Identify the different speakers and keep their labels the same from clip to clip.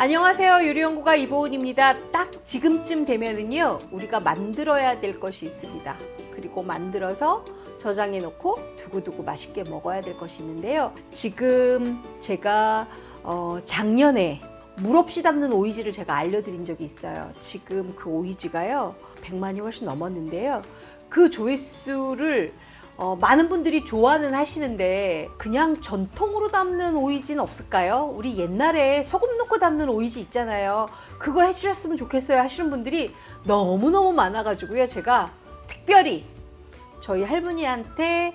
Speaker 1: 안녕하세요. 요리연구가 이보은입니다. 딱 지금쯤 되면은요, 우리가 만들어야 될 것이 있습니다. 그리고 만들어서 저장해 놓고 두고두고 맛있게 먹어야 될 것이 있는데요. 지금 제가 작년에 물 없이 담는 오이지를 제가 알려드린 적이 있어요. 지금 그 오이지가요 100만이 훨씬 넘었는데요. 그 조회수를 많은 분들이 좋아는 하시는데 그냥 전통으로 담는 오이지는 없을까요? 우리 옛날에 소금 넣고 담는 오이지 있잖아요. 그거 해주셨으면 좋겠어요 하시는 분들이 너무너무 많아가지고요. 제가 특별히 저희 할머니한테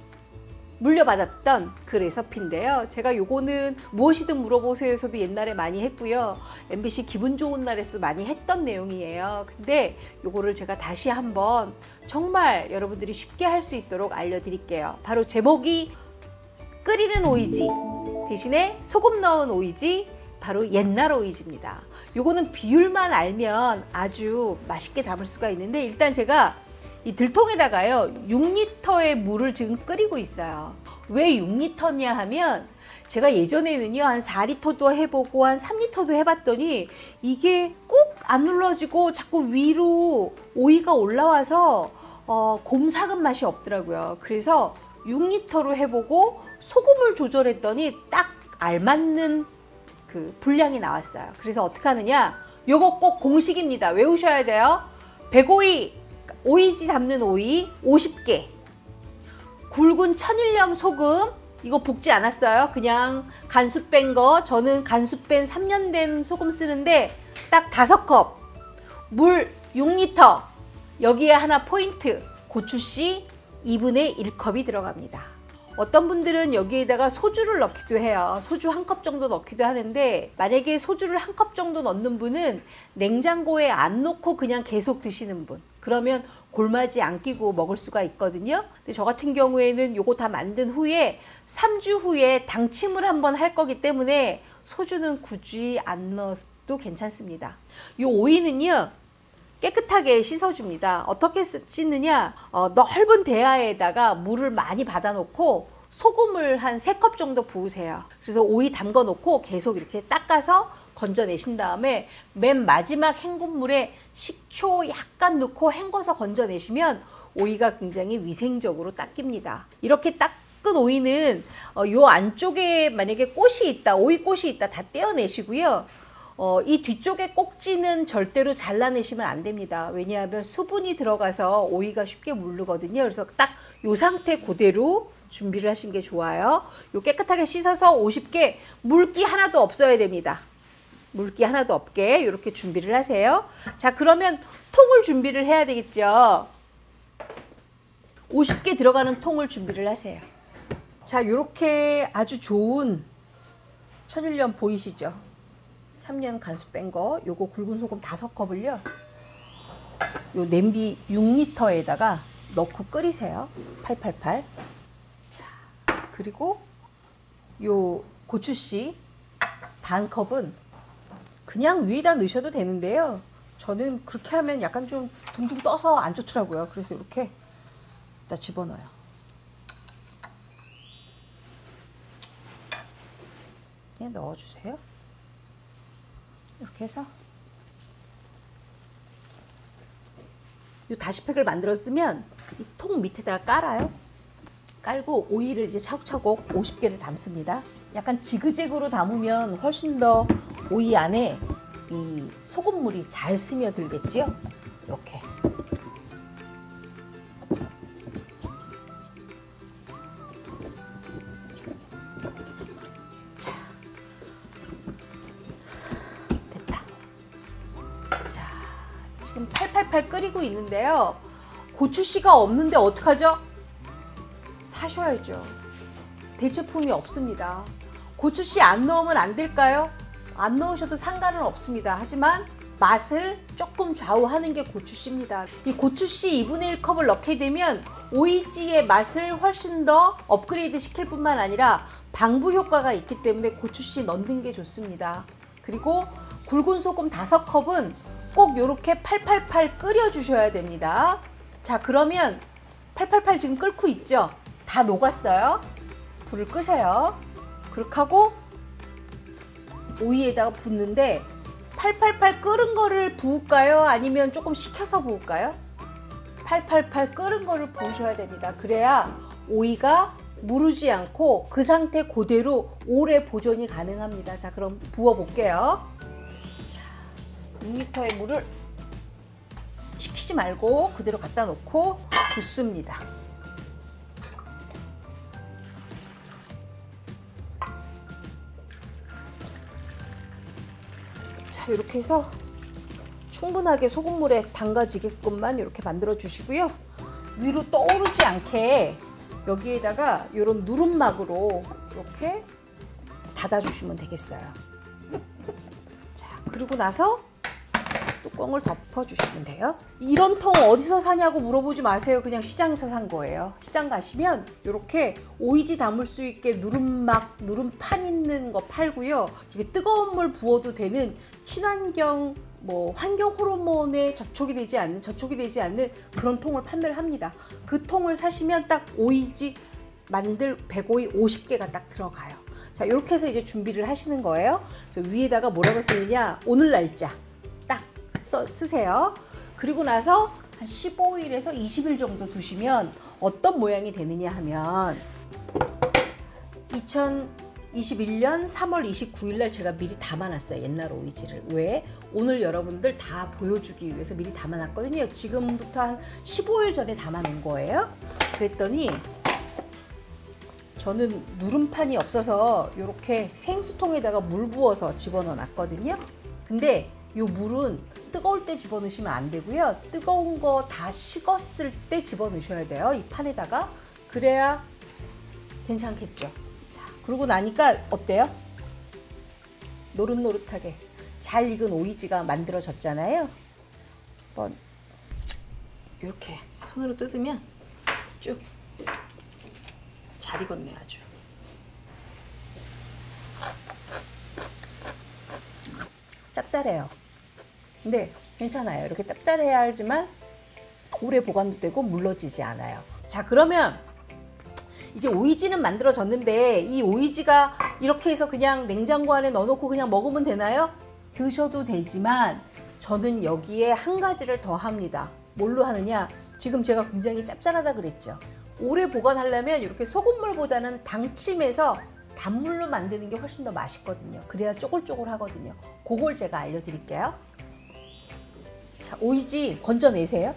Speaker 1: 물려받았던 그 레시피인데요. 제가 요거는 무엇이든 물어보세요에서도 옛날에 많이 했고요. MBC 기분 좋은 날에서 많이 했던 내용이에요. 근데 요거를 제가 다시 한번 정말 여러분들이 쉽게 할 수 있도록 알려드릴게요. 바로 제목이 끓이는 오이지 대신에 소금 넣은 오이지, 바로 옛날 오이지입니다. 요거는 비율만 알면 아주 맛있게 담을 수가 있는데, 일단 제가 이 들통에다가요 6리터의 물을 지금 끓이고 있어요. 왜 6리터냐 하면 제가 예전에는요 한 4리터도 해보고 한 3리터도 해봤더니 이게 꾹 안 눌러지고 자꾸 위로 오이가 올라와서 곰삭은 맛이 없더라고요. 그래서 6리터로 해보고 소금을 조절했더니 딱 알맞는 그 분량이 나왔어요. 그래서 어떻게 하느냐, 요거 꼭 공식입니다. 외우셔야 돼요. 백오이, 오이지 담는 오이 50개, 굵은 천일염 소금, 이거 볶지 않았어요. 그냥 간수 뺀 거, 저는 간수 뺀 3년 된 소금 쓰는데 딱 5컵, 물 6리터, 여기에 하나 포인트, 고추씨 2분의 1컵이 들어갑니다. 어떤 분들은 여기에다가 소주를 넣기도 해요. 소주 1컵 정도 넣기도 하는데, 만약에 소주를 1컵 정도 넣는 분은 냉장고에 안 넣고 그냥 계속 드시는 분, 그러면 골마지 안 끼고 먹을 수가 있거든요. 근데 저 같은 경우에는 요거 다 만든 후에 3주 후에 당침을 한번 할 거기 때문에 소주는 굳이 안 넣어도 괜찮습니다. 요 오이는요 깨끗하게 씻어줍니다. 어떻게 씻느냐, 넓은 대야에다가 물을 많이 받아 놓고 소금을 한 3컵 정도 부으세요. 그래서 오이 담궈 놓고 계속 이렇게 닦아서 건져내신 다음에 맨 마지막 헹군물에 식초 약간 넣고 헹궈서 건져내시면 오이가 굉장히 위생적으로 닦입니다. 이렇게 닦은 오이는 요 안쪽에 만약에 꽃이 있다, 오이꽃이 있다, 다 떼어내시고요. 이 뒤쪽에 꼭지는 절대로 잘라내시면 안 됩니다. 왜냐하면 수분이 들어가서 오이가 쉽게 물르거든요. 그래서 딱 요 상태 그대로 준비를 하시는 게 좋아요. 요 깨끗하게 씻어서 50개, 물기 하나도 없어야 됩니다. 물기 하나도 없게 이렇게 준비를 하세요. 자, 그러면 통을 준비를 해야 되겠죠. 50개 들어가는 통을 준비를 하세요. 자, 이렇게 아주 좋은 천일염 보이시죠? 3년 간수 뺀 거, 요거 굵은 소금 5컵을요 요 냄비 6리터에다가 넣고 끓이세요. 팔팔팔. 자, 그리고 요 고추씨 반 컵은 그냥 위에다 넣으셔도 되는데요. 저는 그렇게 하면 약간 좀 둥둥 떠서 안 좋더라고요. 그래서 이렇게 다 집어넣어요. 그냥 넣어주세요. 이렇게 해서 이 다시팩을 만들었으면 이 통 밑에다가 깔아요. 깔고 오이를 이제 차곡차곡 50개를 담습니다. 약간 지그재그로 담으면 훨씬 더 오이 안에 이 소금물이 잘 스며들겠지요. 이렇게. 자, 됐다. 자, 지금 팔팔팔 끓이고 있는데요. 고추씨가 없는데 어떡하죠? 사셔야죠. 대체품이 없습니다. 고추씨 안 넣으면 안 될까요? 안 넣으셔도 상관은 없습니다. 하지만 맛을 조금 좌우하는 게 고추씨입니다. 이 고추씨 2분의 1컵을 넣게 되면 오이지의 맛을 훨씬 더 업그레이드 시킬 뿐만 아니라 방부 효과가 있기 때문에 고추씨 넣는 게 좋습니다. 그리고 굵은 소금 5컵은 꼭 이렇게 팔팔팔 끓여 주셔야 됩니다. 자, 그러면 팔팔팔 지금 끓고 있죠? 다 녹았어요. 불을 끄세요. 그렇게 하고 오이에다가 붓는데 팔팔팔 끓은 거를 부을까요? 아니면 조금 식혀서 부을까요? 팔팔팔 끓은 거를 부으셔야 됩니다. 그래야 오이가 무르지 않고 그 상태 그대로 오래 보존이 가능합니다. 자, 그럼 부어 볼게요. 6리터의 물을 식히지 말고 그대로 갖다 놓고 붓습니다. 자, 이렇게 해서 충분하게 소금물에 담가지게끔만 이렇게 만들어 주시고요. 위로 떠오르지 않게 여기에다가 이런 누름막으로 이렇게 닫아주시면 되겠어요. 자, 그리고 나서 뚜껑을 덮어주시면 돼요. 이런 통 어디서 사냐고 물어보지 마세요. 그냥 시장에서 산 거예요. 시장 가시면 이렇게 오이지 담을 수 있게 누름막, 누름판 있는 거 팔고요. 이게 뜨거운 물 부어도 되는 친환경 환경 호르몬에 저촉이 되지 않는 그런 통을 판매를 합니다. 그 통을 사시면 딱 오이지 만들 100오이 50개가 딱 들어가요. 자, 이렇게 해서 이제 준비를 하시는 거예요. 위에다가 뭐라고 쓰느냐, 오늘 날짜 딱 쓰세요. 그리고 나서 한 15일에서 20일 정도 두시면 어떤 모양이 되느냐 하면 2021년 3월 29일 날 제가 미리 담아놨어요. 옛날 오이지를. 왜? 오늘 여러분들 다 보여주기 위해서 미리 담아놨거든요. 지금부터 한 15일 전에 담아놓은 거예요. 그랬더니 저는 누름판이 없어서 이렇게 생수통에다가 물 부어서 집어넣어 놨거든요. 근데 이 물은 뜨거울 때 집어넣으시면 안 되고요. 뜨거운 거 다 식었을 때 집어넣으셔야 돼요. 이 판에다가. 그래야 괜찮겠죠. 그러고 나니까 어때요? 노릇노릇하게 잘 익은 오이지가 만들어졌잖아요. 한번 이렇게 손으로 뜯으면 쭉 잘 익었네 아주. 짭짤해요. 근데 괜찮아요. 이렇게 짭짤해야 하지만 오래 보관도 되고 물러지지 않아요. 자, 그러면 이제 오이지는 만들어졌는데 이 오이지가 이렇게 해서 그냥 냉장고 안에 넣어놓고 그냥 먹으면 되나요? 드셔도 되지만 저는 여기에 한 가지를 더 합니다. 뭘로 하느냐? 지금 제가 굉장히 짭짤하다 그랬죠. 오래 보관하려면 이렇게 소금물보다는 당침해서 단물로 만드는 게 훨씬 더 맛있거든요. 그래야 쪼글쪼글 하거든요. 그걸 제가 알려드릴게요. 자, 오이지 건져내세요.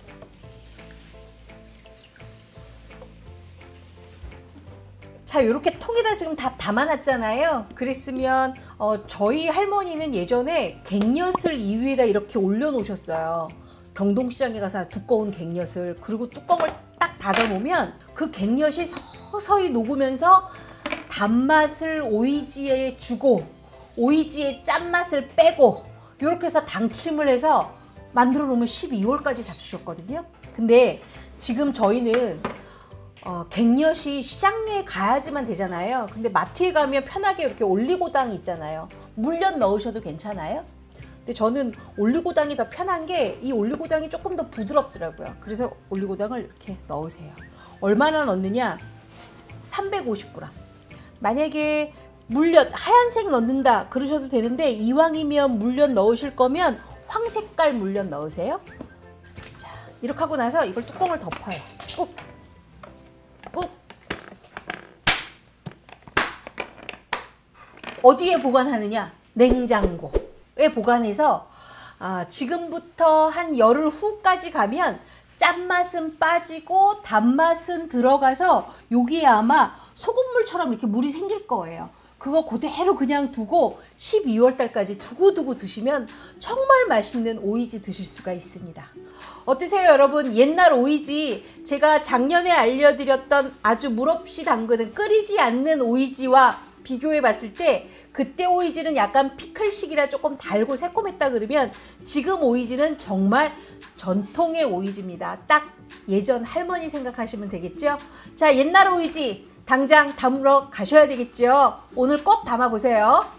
Speaker 1: 자, 이렇게 통에다 지금 다 담아놨잖아요. 그랬으면 저희 할머니는 예전에 갱엿을 이 위에다 이렇게 올려놓으셨어요. 경동시장에 가서 두꺼운 갱엿을. 그리고 뚜껑을 딱 닫아놓으면 그 갱엿이 서서히 녹으면서 단맛을 오이지에 주고 오이지의 짠맛을 빼고 이렇게 해서 당침을 해서 만들어 놓으면 12월까지 잡수셨거든요. 근데 지금 저희는 갱엿이 시장에 가야지만 되잖아요. 근데 마트에 가면 편하게 이렇게 올리고당 있잖아요. 물엿 넣으셔도 괜찮아요. 근데 저는 올리고당이 더 편한 게 이 올리고당이 조금 더 부드럽더라고요. 그래서 올리고당을 이렇게 넣으세요. 얼마나 넣느냐? 350g. 만약에 물엿 하얀색 넣는다 그러셔도 되는데 이왕이면 물엿 넣으실 거면 황색깔 물엿 넣으세요. 자, 이렇게 하고 나서 이걸 뚜껑을 덮어요. 꾹. 꾹. 어디에 보관하느냐? 냉장고에 보관해서 지금부터 한 열흘 후까지 가면 짠맛은 빠지고 단맛은 들어가서 여기에 아마 소금물처럼 이렇게 물이 생길 거예요. 그거 그대로 그냥 두고 12월 달까지 두고두고 드시면 정말 맛있는 오이지 드실 수가 있습니다. 어떠세요 여러분? 옛날 오이지, 제가 작년에 알려드렸던 아주 물 없이 담그는 끓이지 않는 오이지와 비교해 봤을 때 그때 오이지는 약간 피클식이라 조금 달고 새콤했다 그러면 지금 오이지는 정말 전통의 오이지입니다. 딱 예전 할머니 생각하시면 되겠죠? 자, 옛날 오이지 당장 담으러 가셔야 되겠죠? 오늘 꼭 담아보세요.